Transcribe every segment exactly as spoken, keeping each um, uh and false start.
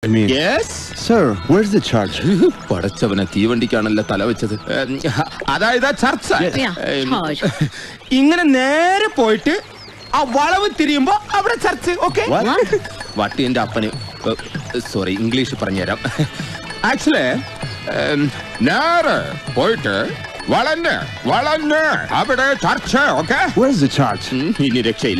I mean, yes, sir. Where's the church? പടച്ചവനെ തീവണ്ടിക്കാണല്ലോ തല വെച്ചത്. അതായത് ചർച്ച. ഇങ്ങനെ നേരെ പോയിട്ട് ആ വളവ് തിരിയുമ്പോ അവിടെ ചർച്ച്. ഓക്കെ, വട്ടി എന്റെ അപ്പന് സോറി ഇംഗ്ലീഷ് പറഞ്ഞുതരാം. ആക്ച്വലി നേരെ പോയിട്ട് വളഞ്ഞ് വളഞ്ഞ് അവിടെ church. Okay, Where's the church? ഇനി രക്ഷയില്ല.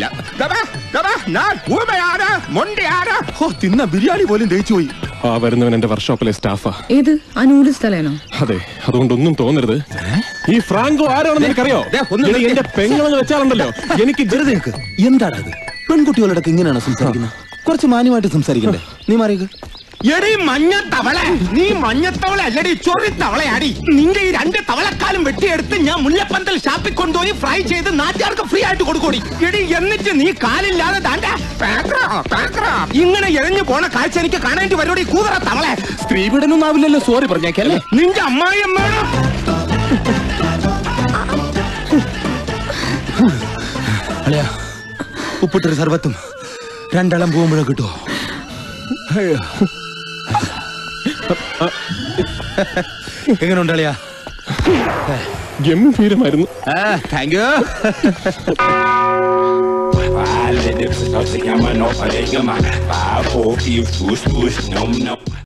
തിന്ന ബിരിയാണി പോലും ദഹിച്ചു പോയി. ആ വരുന്നവൻ എന്റെ വർക്ക്ഷോപ്പിലെ സ്റ്റാഫാ. ഏത് ആ നൂഡിൽസ് തലേനോ? അതെ, അതുകൊണ്ടൊന്നും തോന്നരുത്. ഈ ഫ്രാങ്കോ ആരാണെന്ന് എനിക്കറിയോ? എന്റെ പെങ്ങളെന്ന് വെച്ചാലുണ്ടല്ലോ എനിക്ക് എന്താണ് അത്? പെൺകുട്ടികളോടൊക്കെ ഇങ്ങനെയാണോ സംസാരിക്കുന്നത്? കുറച്ച് മാന്യമായിട്ട് സംസാരിക്കണ്ടേ? നീ മാറിയത് എടി മഞ്ഞത്തവള, നീ മഞ്ഞത്തവള അല്ലടി, ചൊറിത്തവളയാടി. നിന്റെ ഈ രണ്ട് തവളക്കാലും വെട്ടിയെടുത്ത് ഞാൻ മുല്ലപ്പന്തൽ ഷാപ്പിൽ കൊണ്ടുപോയി ഫ്രൈ ചെയ്ത് നാട്ടുകാർക്ക് ഫ്രീ ആയിട്ട് കൊടുക്കൂടി. എടി എന്നിട്ട് നീ കാലില്ലാതെ താണ്ട ഇങ്ങനെ എഴഞ്ഞു പോണ കാഴ്ച എനിക്ക് കാണേണ്ടി വരോടി കൂതറ തവളെ. സ്ത്രീ പീഡനൊന്നും ആവില്ലല്ലോ, സോറി പറഞ്ഞേക്കല്ലേ. നിന്റെ അമ്മായി അമ്മയാണ്. അല്ലയാ, ഉപ്പിട്ടൊരു സർവത്തും രണ്ടളം പോകുമ്പോഴോ കിട്ടുമോ? എങ്ങനെ ഉണ്ടളിയാ? ഗംഭീരമായിരുന്നു. Thank you. Alle, det forstår sig, jeg må nå for det ikke, man. Bare på, give, bus, bus, num, num.